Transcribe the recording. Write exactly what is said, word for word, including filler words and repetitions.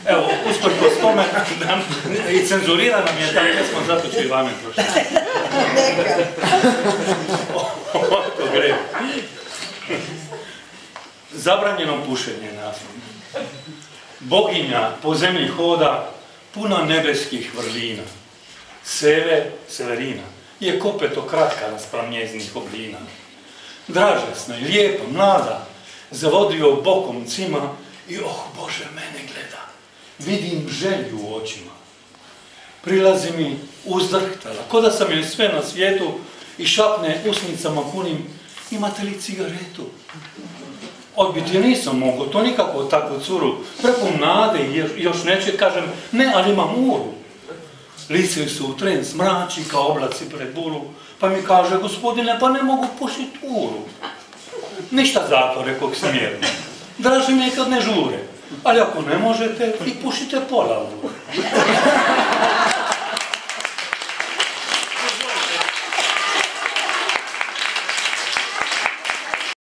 Evo, usprkos tome, i cenzurira nam je ta pjesma, zato ću i vame prošli. Neka. Ovako gre. Zabranjeno pušenje naslov. Boginja po zemlji hoda, puna nebeskih vrlina. Seve, Severina, je kopeto kratka naspram njeznih oblina. Dražesna i lijepa, mlada, zavodio bokom cima i, oh Bože, mene gleda. Vidim želju u očima. Prilazi mi uzdrhtala, ko da sam joj sve na svijetu i šapne usnicama punim, imate li cigaretu? Odbiti je nisam mogao, to nikako takvu curu, prepun nade i još neće, kažem, ne, ali imam uru. Lice su u tren smrači kao oblaci pred buru, pa mi kaže, gospodine, pa ne mogu pušiti uru. Ništa zato, rekog smjerno. Draži mi je kad ne žure, ali ako ne možete, i pušite pola uru.